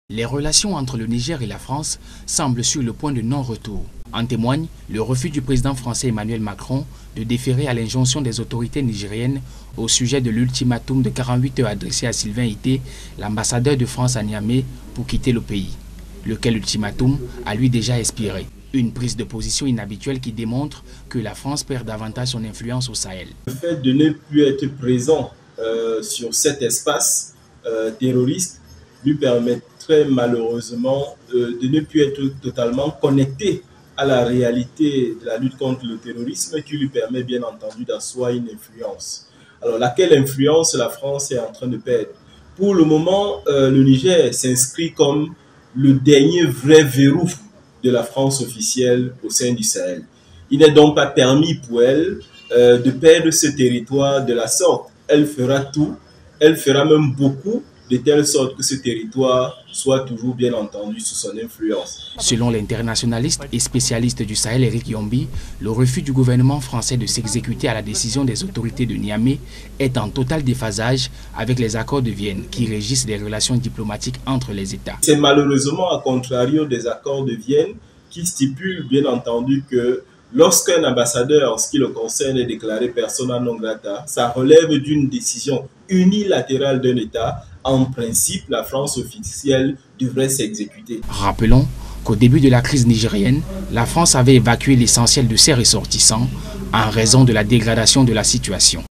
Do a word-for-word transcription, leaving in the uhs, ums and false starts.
Les relations entre le Niger et la France semblent sur le point de non-retour. En témoigne le refus du président français Emmanuel Macron de déférer à l'injonction des autorités nigériennes au sujet de l'ultimatum de quarante-huit heures adressé à Sylvain Ité, l'ambassadeur de France à Niamey, pour quitter le pays. Lequel ultimatum a lui déjà expiré. Une prise de position inhabituelle qui démontre que la France perd davantage son influence au Sahel. Le fait de ne plus être présent euh, sur cet espace euh, terroriste lui permettrait malheureusement euh, de ne plus être totalement connecté à la réalité de la lutte contre le terrorisme, qui lui permet bien entendu d'asseoir une influence. Alors laquelle influence la France est en train de perdre? Pour le moment, euh, le Niger s'inscrit comme le dernier vrai verrou de la France officielle au sein du Sahel. Il n'est donc pas permis pour elle euh, de perdre ce territoire de la sorte. Elle fera tout, elle fera même beaucoup, de telle sorte que ce territoire soit toujours bien entendu sous son influence. Selon l'internationaliste et spécialiste du Sahel Eric Yombi, le refus du gouvernement français de s'exécuter à la décision des autorités de Niamey est en total déphasage avec les accords de Vienne qui régissent les relations diplomatiques entre les États. C'est malheureusement à contrario des accords de Vienne qui stipulent bien entendu que lorsqu'un ambassadeur, en ce qui le concerne, est déclaré persona non grata, ça relève d'une décision unilatérale d'un État. En principe, la France officielle devrait s'exécuter. Rappelons qu'au début de la crise nigérienne, la France avait évacué l'essentiel de ses ressortissants en raison de la dégradation de la situation.